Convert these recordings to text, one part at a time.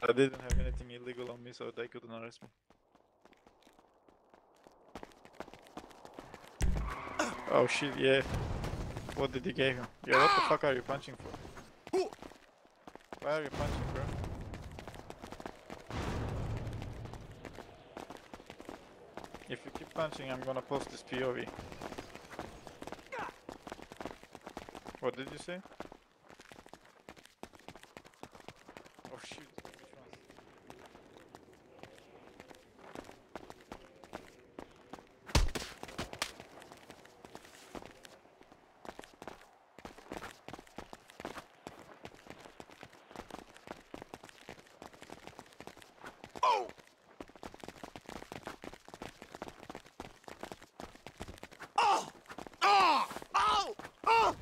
I didn't have anything illegal on me, so they couldn't arrest me. Oh shit, yeah. What did he give him? Yeah, what the fuck are you punching for? Why are you punching, bro? If you keep punching, I'm gonna post this POV. What did you say? Oh shit, which one? Oh! Oh! Oh! Oh! Oh!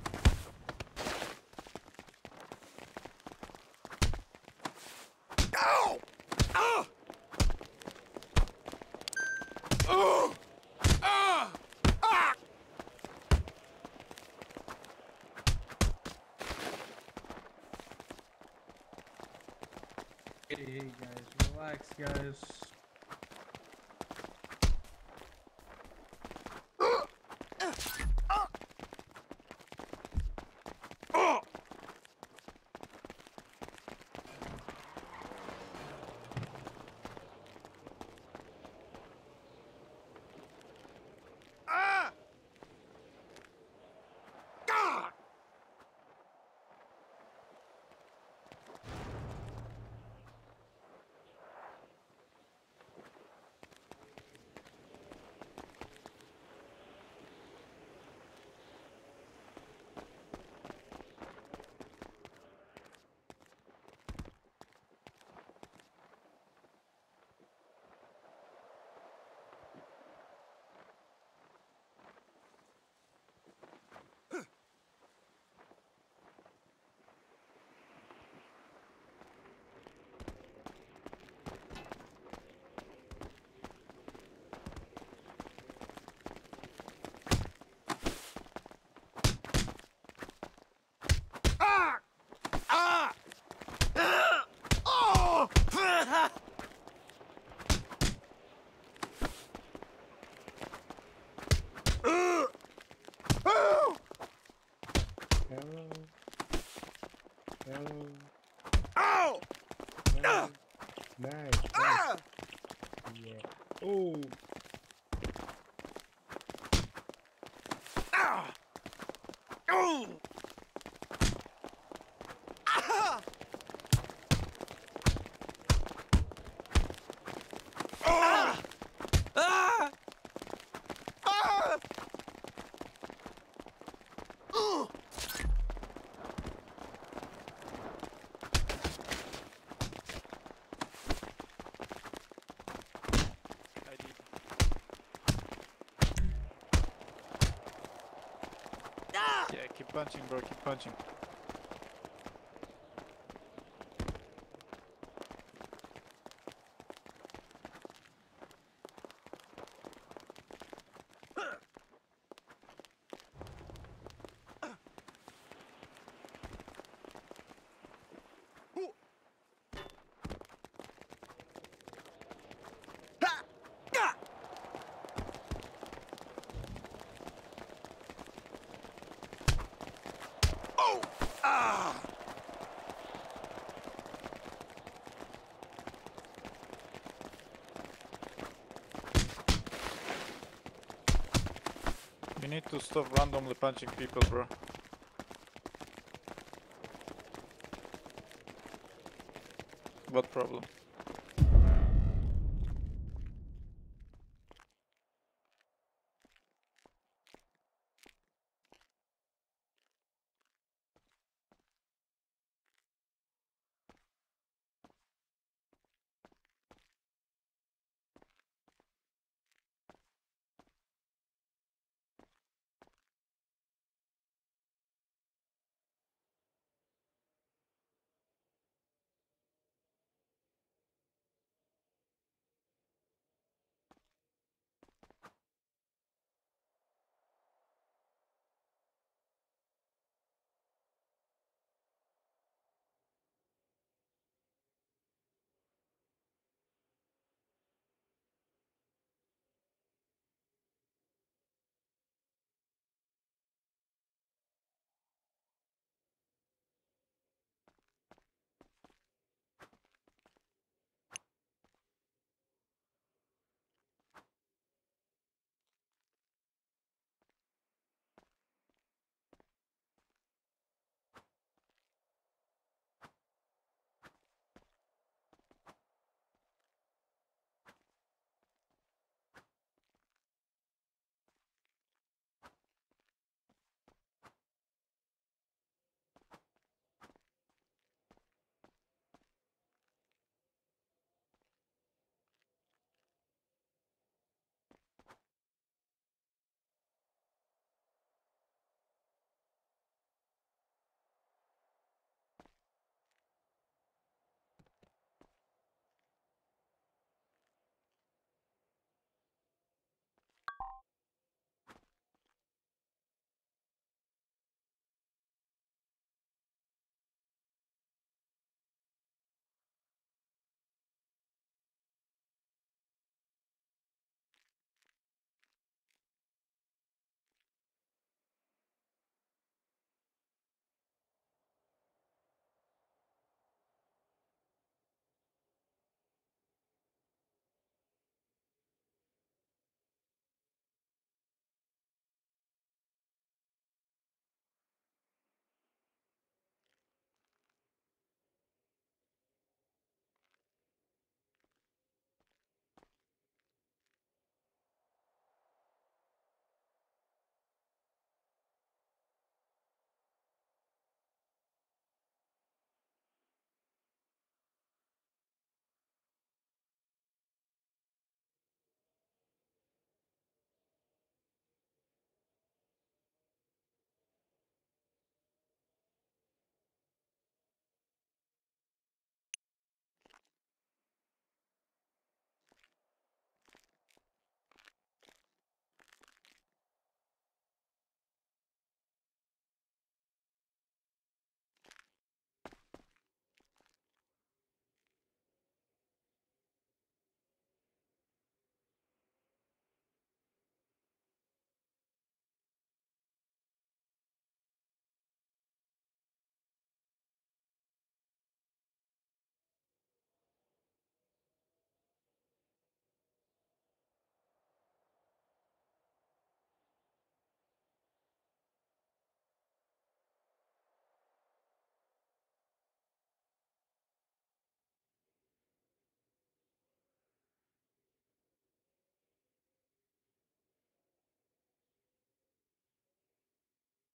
Ow! Ah! Oh! Ah! Ah! Hey guys, relax guys. Oh! Ah! God! Ah! Ah! Ah! Oh! Oh! Hello. Hello. Ow! Hello. Nice. Ah! Yeah. Oh. Ah! Oh! Ah! Ah! Ah! Ah! Oh! I did. Ah! Yeah, keep punching, bro, keep punching. Ah! Ah! Oh! Ah! You need to stop randomly punching people, bro. What problem?